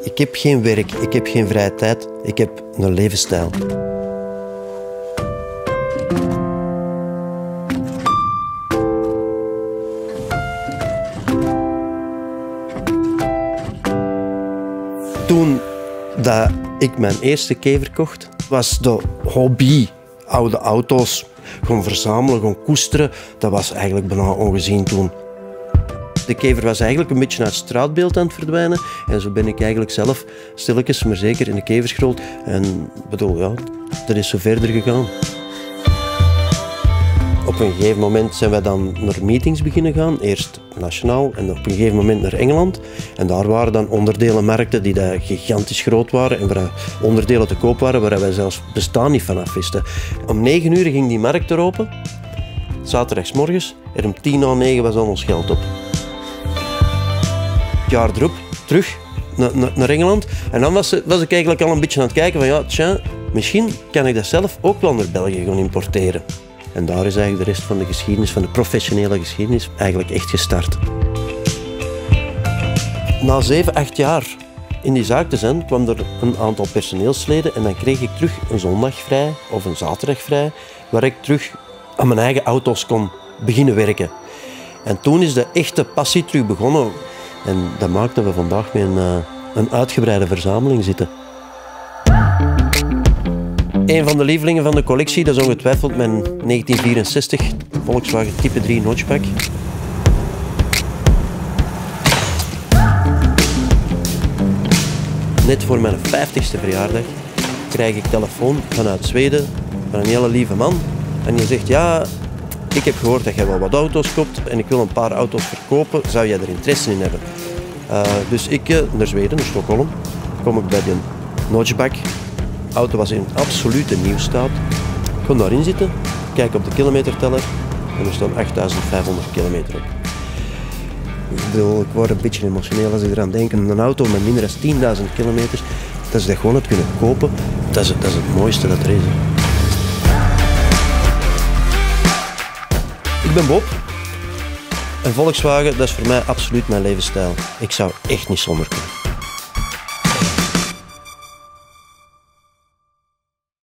Ik heb geen werk, ik heb geen vrije tijd, ik heb een levensstijl. Toen dat ik mijn eerste kever kocht, was de hobby. Oude auto's, gewoon verzamelen, gewoon koesteren. Dat was eigenlijk bijna ongezien toen. De kever was eigenlijk een beetje uit het straatbeeld aan het verdwijnen. En zo ben ik eigenlijk zelf stilletjes, maar zeker in de kevers gerold. En bedoel, ja, dat is zo verder gegaan. Op een gegeven moment zijn wij dan naar meetings beginnen gaan. Eerst nationaal en op een gegeven moment naar Engeland. En daar waren dan onderdelenmarkten die daar gigantisch groot waren en waar onderdelen te koop waren waar wij zelfs bestaan niet vanaf wisten. Om 9 uur ging die markt er open, zaterdagsmorgens, en om 8:50 was al ons geld op. Het jaar erop terug naar Engeland. En dan was ik eigenlijk al een beetje aan het kijken van ja, tja, misschien kan ik dat zelf ook wel naar België gaan importeren. En daar is eigenlijk de rest van de geschiedenis, van de professionele geschiedenis, eigenlijk echt gestart. Na 7, 8 jaar in die zaak te zijn, kwam er een aantal personeelsleden en dan kreeg ik terug een zondag vrij of een zaterdag vrij, waar ik terug aan mijn eigen auto's kon beginnen werken. En toen is de echte passie terug begonnen. En dat maakt dat we vandaag met een uitgebreide verzameling zitten. Een van de lievelingen van de collectie, dat is ongetwijfeld mijn 1964 Volkswagen Type 3 Notchback. Net voor mijn 50ste verjaardag krijg ik telefoon vanuit Zweden van een hele lieve man. En die zegt, ja, ik heb gehoord dat jij wel wat auto's koopt en ik wil een paar auto's verkopen. Zou jij er interesse in hebben? Dus ik naar Zweden, naar Stockholm, kom ik bij de Notchback. De auto was in absolute nieuwstaat. Ik kon daarin zitten, kijk op de kilometerteller en er staan 8500 kilometer op. Ik word een beetje emotioneel als ik eraan denk. Een auto met minder dan 10.000 kilometer, dat je dat gewoon hebt kunnen kopen, dat is het mooiste dat er is. Ik ben Bob. En Volkswagen, dat is voor mij absoluut mijn levensstijl. Ik zou echt niet zonder kunnen.